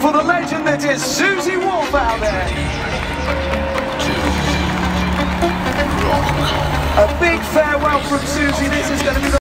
for the legend that is Susie Wolf out there. A big farewell from Susie. This is going to be the